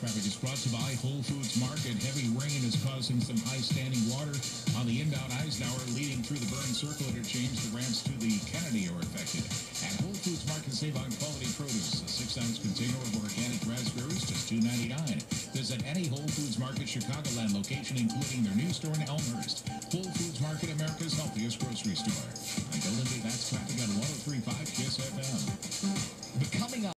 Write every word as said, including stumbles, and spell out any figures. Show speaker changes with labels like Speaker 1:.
Speaker 1: Traffic is brought to you by Whole Foods Market. Heavy rain is causing some high standing water on the inbound Eisenhower leading through the Burn Circle interchange. The ramps to the Kennedy are affected. At Whole Foods Market, save on quality produce. A six ounce container of organic raspberries, just two ninety-nine. Visit any Whole Foods Market Chicagoland location, including their new store in Elmhurst.